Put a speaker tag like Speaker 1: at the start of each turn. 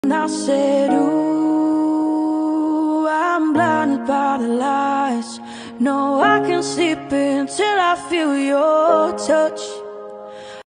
Speaker 1: And I said, ooh, I'm blinded by the lights. No, I can't sleep until I feel your touch.